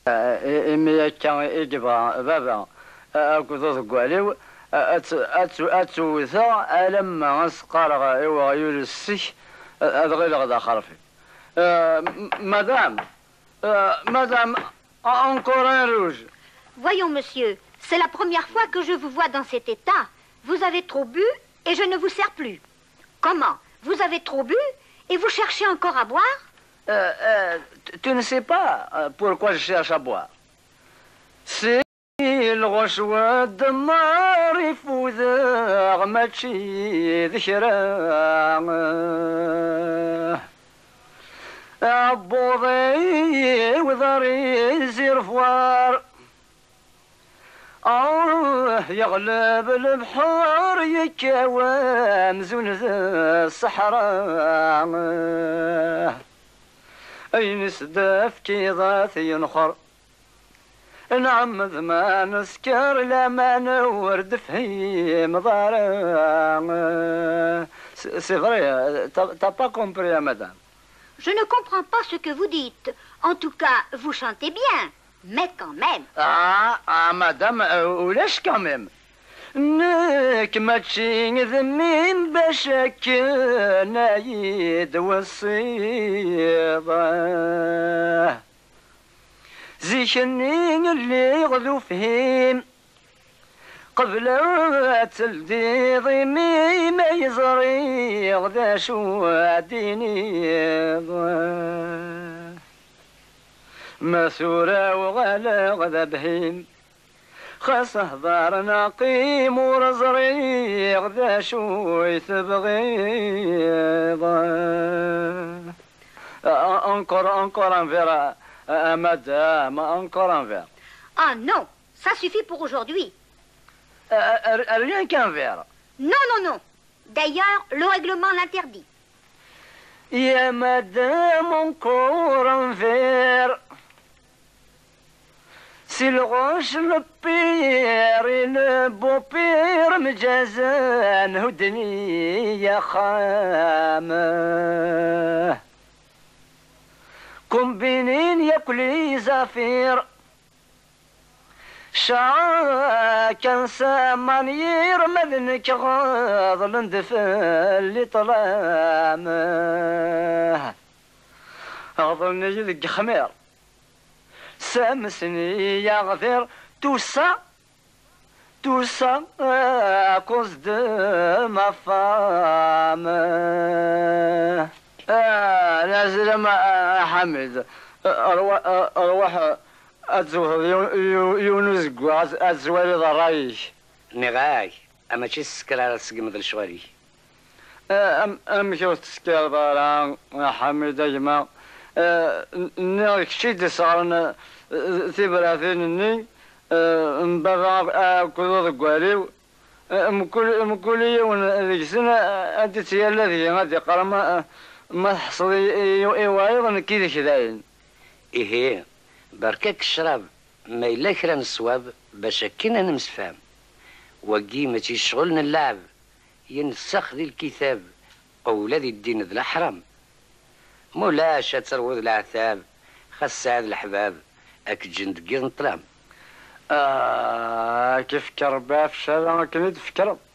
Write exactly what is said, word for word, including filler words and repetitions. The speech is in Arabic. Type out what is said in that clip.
إمي كان إجبا بابا أكو ذوق أتوثا ألم أسقر إيوا يلسك أدغيل غدا خرفي مدام مدام encore un rouge. Voyons, monsieur, c'est la première fois que je vous vois dans cet état. Vous avez trop bu et je ne vous sers plus. Comment? Vous avez trop bu et vous cherchez encore à boire? euh, euh, Tu ne sais pas pourquoi je cherche à boire. C'est le rochois de Marifoudeur, Machi, de Chirang. أبوضي وذري زرفوار آه يغلب البحر يكوام زون الصحراء أين سدف كيضاث ينخر نعم ذما نسكر لما نورد فهيم ضارع سي فري تا با كومبري يا مدام. Je ne comprends pas ce que vous dites. En tout cas, vous chantez bien. Mais quand même. Ah, ah madame, ولاش quand même. نك ماتشي ذمين باشك نايد والصيدة زيشني اللي غدو فهيم قبل تلدي ضيمي ما يزري غدا شو ديني مسورة وغلا غدا بهيم خاصه دار نقيم ورزري غدا شو يتبغي encore encore un verre madame encore un verre. Ah non, ça suffit pour aujourd'hui. Rien qu'un verre. Non, non, non. D'ailleurs, le règlement l'interdit. يا مدام encore un verre. Si le roche le pire et le beau pire مجازان هدني يا خامة كومبينين ياكلي زفير شاكن سامانير مذنك غاض لندفل اللي طلامه أظن يدق خمير سامسني يغفر توسا توسا كوز دو ما فام نازل مع حمد أروح أروح أتزوج يونس قواز أتزوج ضرايش نغاي أما شي السكر على السقم الشغالي أم أم شو تسكر ضران حمد يا جماعة نيك شي دي صارنا ثبراتيني مبغى كل قواليو مكل مكل يوم ذيك سنة أنت هي الذي غادي قرما ما حصل إيوايضا كذا كذاين إيه بركاك الشراب ما إلا كرا الصواب باش كنا نمسفام وكي ماشي شغلنا اللعب ينسخ ذي الكتاب قول ذي الدين ذي الأحرام مولاش تروض العتاب خاص سعد الحباب اك جند قير نطرام آه كيف كربا في الشارع كنت تفكر